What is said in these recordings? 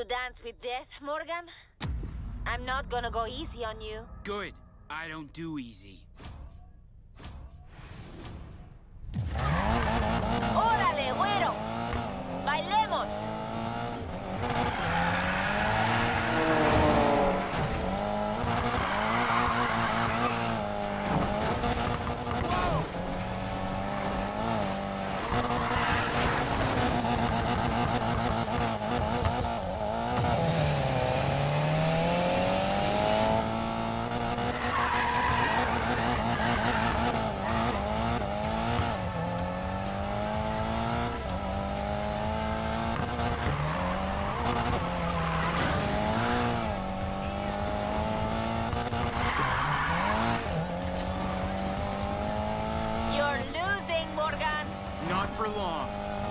to dance with death, Morgan? I'm not gonna go easy on you. Good. I don't do easy. ¡Órale, güero! ¡Bailemos! Not for long.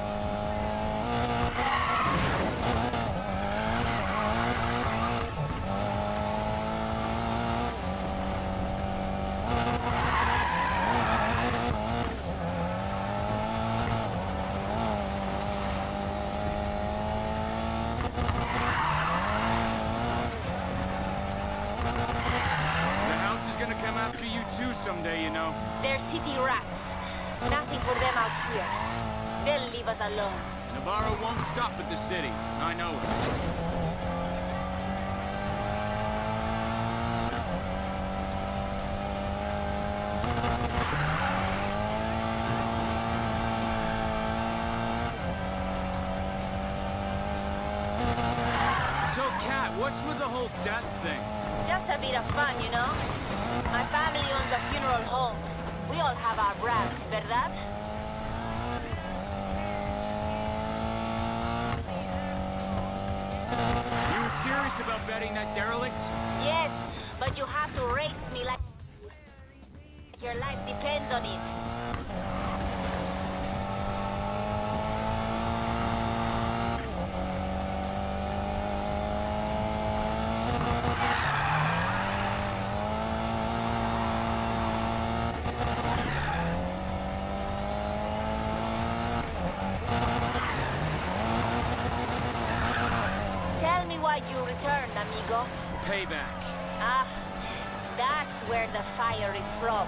The house is gonna come after you too someday, you know. They're city rats. Nothing for them out here. They'll leave us alone. Navarro won't stop at the city. I know it. So, Kat, what's with the whole death thing? Just a bit of fun, you know? My family owns a funeral home. We all have our brands, ¿verdad? You serious about betting that derelict? Yes, but you have to race me like your life depends on it. Tell me why you returned, amigo. Payback. Ah, that's where the fire is from.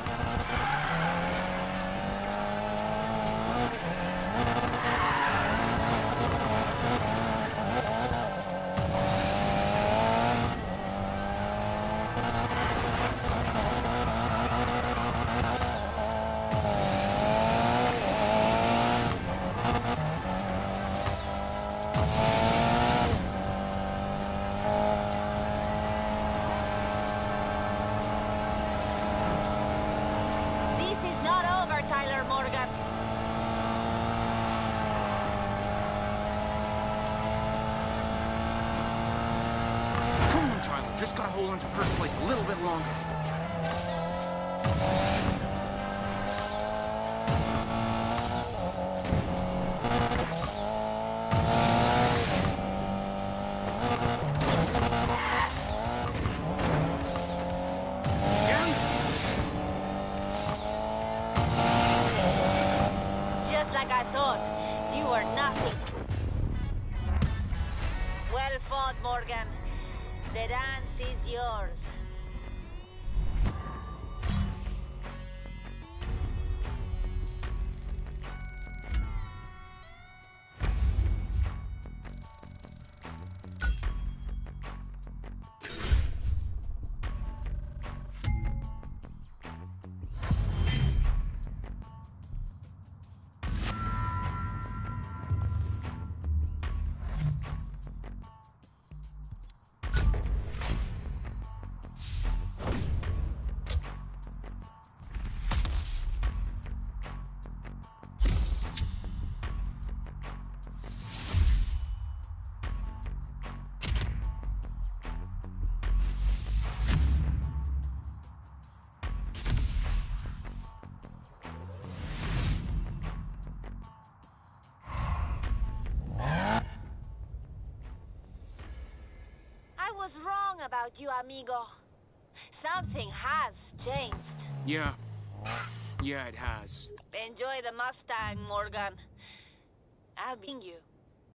Morgan. Come on, Tyler. Just gotta hold on to first place a little bit longer. Like I thought, you were nothing. Well fought, Morgan. The dance is yours. About you, amigo. Something has changed. Yeah, it has. Enjoy the Mustang, Morgan. I'll bring you.